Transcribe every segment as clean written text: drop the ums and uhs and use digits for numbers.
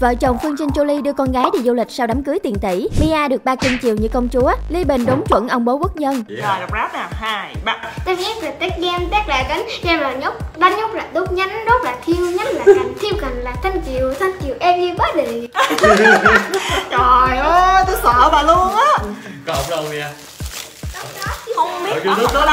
Vợ chồng Phương Trinh Jolie đưa con gái đi du lịch sau đám cưới tiền tỷ. Mia được ba cưng chiều như công chúa. Lý Bình đúng chuẩn ông bố quốc dân. Rồi đọc rap nào, 2, 3. Tép nhét là tép game, tép là cánh, game là nhúc, đánh nhúc là đốt nhánh, đốt là thiêu, nhánh là cành, thiêu cành là thanh kiều everybody. Trời ơi, tôi sợ bà luôn á. Còn đâu nè. Không biết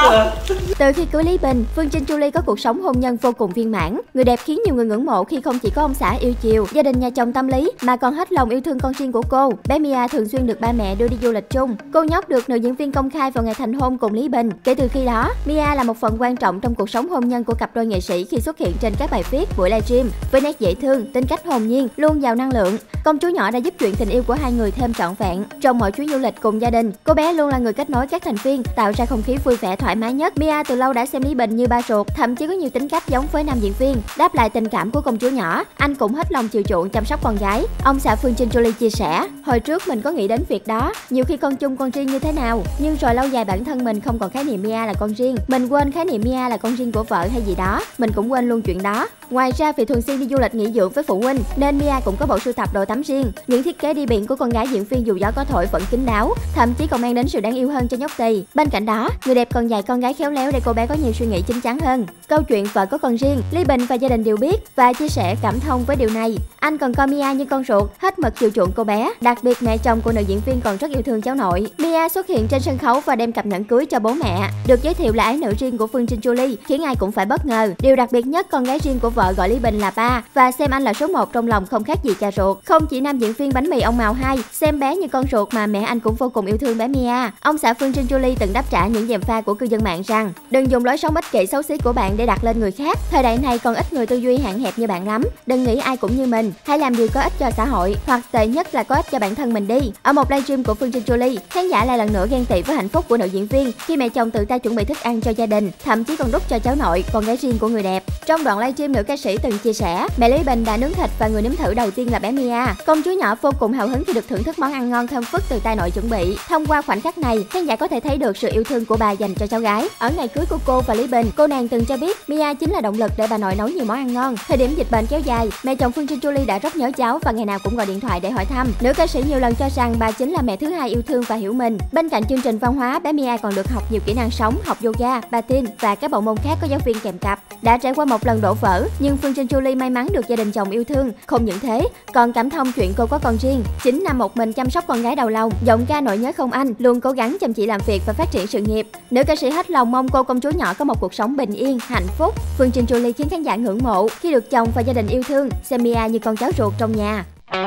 Từ khi cưới Lý Bình, Phương Trinh Jolie có cuộc sống hôn nhân vô cùng viên mãn. Người đẹp khiến nhiều người ngưỡng mộ khi không chỉ có ông xã yêu chiều, gia đình nhà chồng tâm lý mà còn hết lòng yêu thương con riêng của cô. Bé Mia thường xuyên được ba mẹ đưa đi du lịch chung. Cô nhóc được nữ diễn viên công khai vào ngày thành hôn cùng Lý Bình. Kể từ khi đó, Mia là một phần quan trọng trong cuộc sống hôn nhân của cặp đôi nghệ sĩ khi xuất hiện trên các bài viết, buổi livestream với nét dễ thương, tính cách hồn nhiên, luôn giàu năng lượng. Công chúa nhỏ đã giúp chuyện tình yêu của hai người thêm trọn vẹn. Trong mọi chuyến du lịch cùng gia đình, cô bé luôn là người kết nối các thành viên, tạo ra không khí vui vẻ thoải mái nhất. Mia từ lâu đã xem Lý Bình như ba ruột, thậm chí có nhiều tính cách giống với nam diễn viên. Đáp lại tình cảm của công chúa nhỏ, anh cũng hết lòng chiều chuộng chăm sóc con gái. Ông xã Phương Trinh Jolie chia sẻ: hồi trước mình có nghĩ đến việc đó, nhiều khi con chung con riêng như thế nào, nhưng rồi lâu dài bản thân mình không còn khái niệm Mia là con riêng, mình quên khái niệm Mia là con riêng của vợ hay gì đó, mình cũng quên luôn chuyện đó. Ngoài ra vì thường xuyên đi du lịch nghỉ dưỡng với phụ huynh nên Mia cũng có bộ sưu tập đồ tắm riêng. Những thiết kế đi biển của con gái diễn viên dù gió có thổi vẫn kín đáo, thậm chí còn mang đến sự đáng yêu hơn cho nhóc tỳ. Bên cạnh đó, người đẹp còn dạy con gái khéo léo để cô bé có nhiều suy nghĩ chín chắn hơn. Câu chuyện vợ có con riêng, Lý Bình và gia đình đều biết và chia sẻ cảm thông với điều này. Anh còn coi Mia như con ruột, hết mực chiều chuộng cô bé. Đặc biệt mẹ chồng của nữ diễn viên còn rất yêu thương cháu nội. Mia xuất hiện trên sân khấu và đem cặp nhẫn cưới cho bố mẹ. Được giới thiệu là ái nữ riêng của Phương Trinh Jolie khiến ai cũng phải bất ngờ. Điều đặc biệt nhất, con gái riêng của vợ gọi Lý Bình là ba và xem anh là số 1 trong lòng, không khác gì cha ruột. Không chỉ nam diễn viên bánh mì ông Mào 2 xem bé như con ruột mà mẹ anh cũng vô cùng yêu thương bé Mia. Ông xã Phương Trinh Jolie từng đáp trả những gièm pha của cư dân mạng rằng đừng dùng lối sống ích kỷ xấu xí của bạn để đặt lên người khác. Thời đại này còn ít người tư duy hạn hẹp như bạn lắm. Đừng nghĩ ai cũng như mình. Hãy làm điều có ích cho xã hội, hoặc tệ nhất là có ích cho bản thân mình đi. Ở một livestream của Phương Trinh Jolie, khán giả lại lần nữa ghen tị với hạnh phúc của nữ diễn viên khi mẹ chồng tự tay chuẩn bị thức ăn cho gia đình, thậm chí còn đút cho cháu nội, con gái riêng của người đẹp. Trong đoạn livestream, nữ ca sĩ từng chia sẻ mẹ Lý Bình đã nướng thịt và người nếm thử đầu tiên là bé Mia. Công chúa nhỏ vô cùng hào hứng khi được thưởng thức món ăn ngon thơm phức từ tay nội chuẩn bị. Thông qua khoảnh khắc này, khán giả có thể thấy được sự yêu thương của bà dành cho cháu gái. Ở ngày cưới của cô và Lý Bình, cô nàng từng cho biết Mia chính là động lực để bà nội nấu nhiều món ăn ngon. Thời điểm dịch bệnh kéo dài, mẹ chồng Phương Trinh Jolie đã rất nhớ cháu và ngày nào cũng gọi điện thoại để hỏi thăm. Nữ ca sĩ nhiều lần cho rằng bà chính là mẹ thứ hai yêu thương và hiểu mình. Bên cạnh chương trình văn hóa, bé Mia còn được học nhiều kỹ năng sống, học yoga, patin và các bộ môn khác có giáo viên kèm cặp. Đã trải qua một lần đổ vỡ, nhưng Phương Trinh Jolie may mắn được gia đình chồng yêu thương. Không những thế, còn cảm thông chuyện cô có con riêng. 9 năm một mình chăm sóc con gái đầu lòng, giọng ca nỗi nhớ không anh, luôn cố gắng chăm chỉ làm việc và phát triển sự nghiệp. Nữ ca sĩ hết lòng mong cô công chúa nhỏ có một cuộc sống bình yên, hạnh phúc. Phương Trinh Jolie khiến khán giả ngưỡng mộ khi được chồng và gia đình yêu thương, xem Mia như con cháu ruột trong nhà.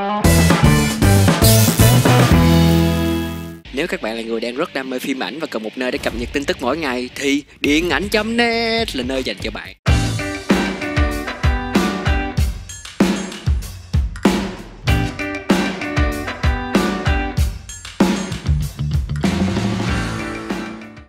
Nếu các bạn là người đang rất đam mê phim ảnh và cần một nơi để cập nhật tin tức mỗi ngày thì Điện Ảnh.net là nơi dành cho bạn.